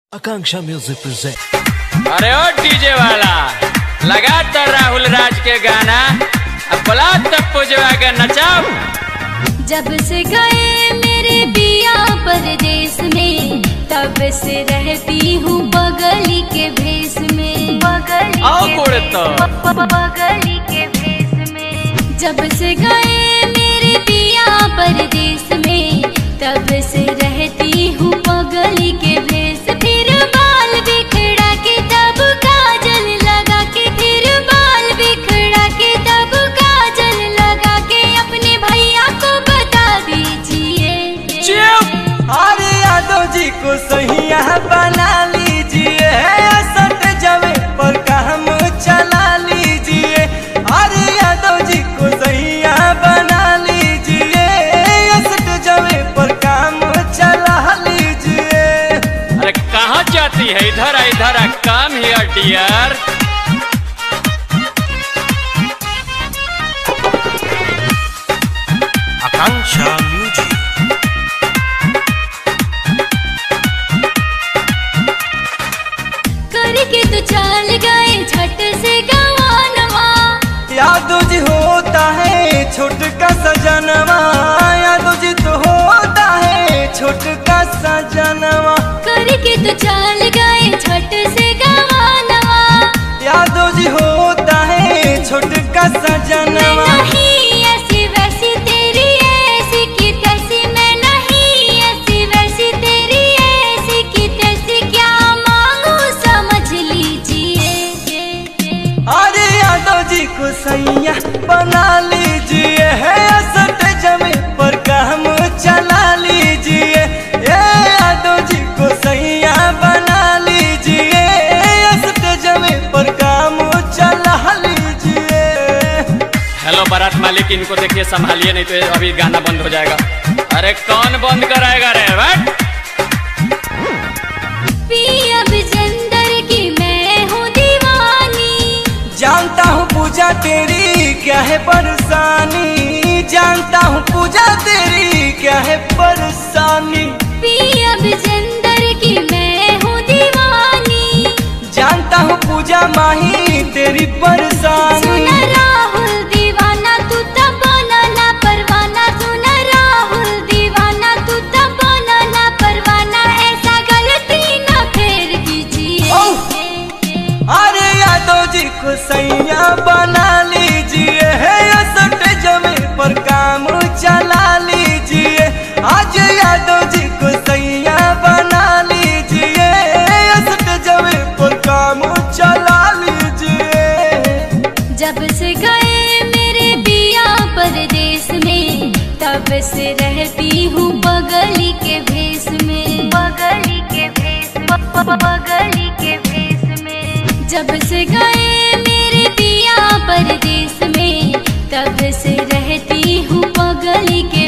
आकांक्षा music present. अरे ओ DJ वाला लगा तो राहुल राज के गाना, अब बुला तप्पू जवा के नचाओ। जब से गए मेरे पिया परदेश में, तब से रहती हूँ बगली के भेष में। बगली के भेष में। जब से गए मेरे पिया परदेश में, तब से रहती हूँ बगली के भेष। फिर बाल बिखरा के तब काजल लगा के, फिर बाल बिखरा के तब काजल लगा के, अपने भैया को बता दीजिए। अरे यादव जी को सहिया बना लीजिए, सट जवे पर काम चला लीजिए। अरे यादव जी को सहिया बना लीजिए, सट जवे पर काम चला लीजिए। अरे कहाँ जाती है? इधर आ, इधर आ, काम हियर डियर। आकांक्षा म्यूजिक। करके तो चाल गए छठ से गवानवा। यादव जी होता है छोटका सजनवा, यादव जी तो होता है छोटका सजनवा। करके तो चाल गए छठ से गवानवा। यादव जी होता है छोटका सजनवा। मैं नहीं ऐसी वैसी तेरी ऐसी की तैसी, मैं नहीं ऐसी वैसी तेरी ऐसी की तैसी, क्या मांगू समझ लीजिए। अरे यादव जी को सैया बना लीजिए, सट जमे पर काम चला लीजिए। यादव जी को सैया बना लीजिए, सट जमे पर काम चला लीजिए। हेलो बारात मालिक, इनको देखिए, संभालिए नहीं तो अभी गाना बंद हो जाएगा। अरे कौन बंद कराएगा रे? पिया विजेंदर की मैं हूँ दीवानी। जानता हूँ पूजा तेरी क्या है परेशानी, जानता हूँ पूजा तेरी क्या है परेशानी। पिया विजेंदर की मैं हूँ दीवानी। जानता हूँ पूजा माही तेरी परेशानी। सुना राहुल दीवाना तू तब ना परवाना, सुना राहुल दीवाना तू तब ना परवाना, ऐसा गलती ना फिर कीजिए। अरे यादव जी को सैया बना लीजिए, सट जमे पर काम चला लीजिए। आज यादव जी को सैया बना लीजिए, सट जमे पर काम चला लीजिए। जब से गए मेरे पिया परदेश में, तब से रहती हूँ बगली के भेष में। बगली के भेष में। जब से गए मेरे पिया परदेश में, तब से रहती हूँ बगली के